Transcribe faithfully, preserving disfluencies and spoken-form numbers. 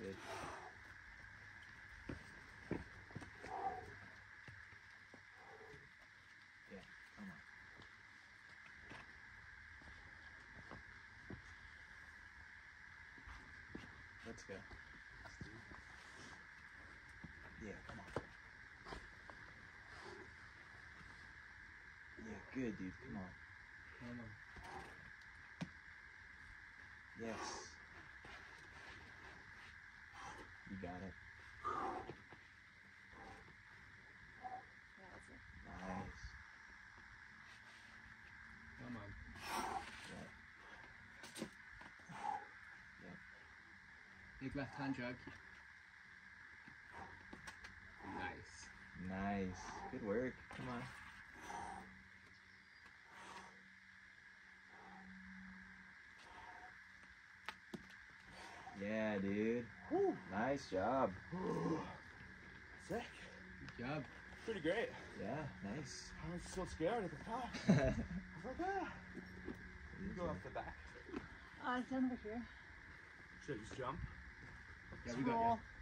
Good. Yeah, come on. Let's go. Yeah, come on. Yeah, good, dude. Come on. Come on. Yes. You got it. Yeah, that's it. Nice. Come on. Yeah. Yeah. Big left hand jog. Nice. Nice. Good work. Come on. Yeah, dude. Woo. Nice job. Sick. Good job. Pretty great. Yeah, nice. I was so scared at the top. I was like, ah. You go off the back. Uh, stand over here. Should I just jump? Yeah, we got Roll. you.